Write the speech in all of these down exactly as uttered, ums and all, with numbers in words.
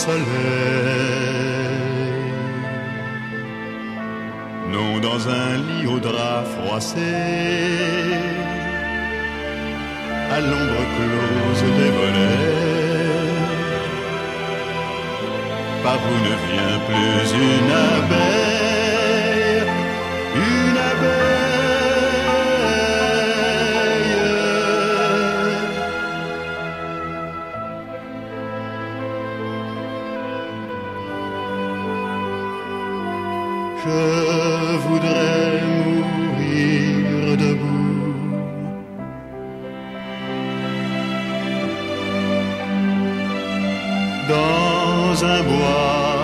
soleil, non dans un lit au drap froissé, à l'ombre close des volets, par où ne vient plus une abeille, une abeille. Je voudrais mourir debout, dans un bois,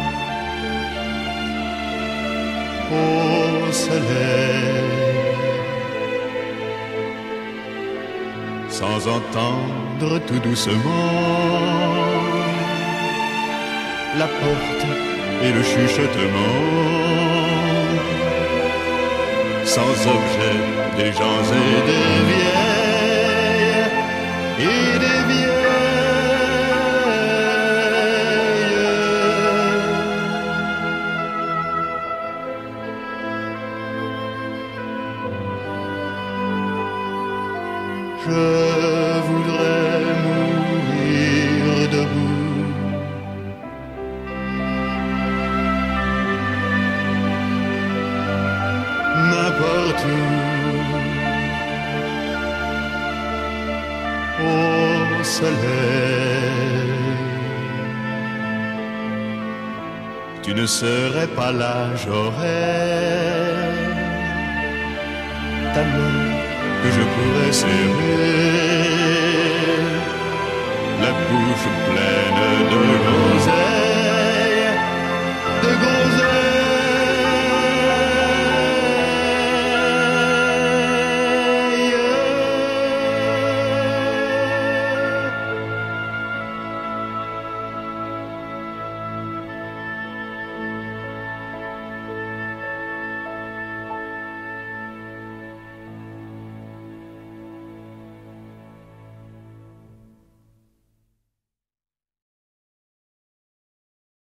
au soleil, sans entendre tout doucement la porte et le chuchotement, sans objet des gens et des vieilles et des vieilles. Je voudrais mourir debout, n'importe où, au soleil. Tu ne serais pas là, j'aurais ta main que je pourrais serrer, la bouche pleine de l'oseille.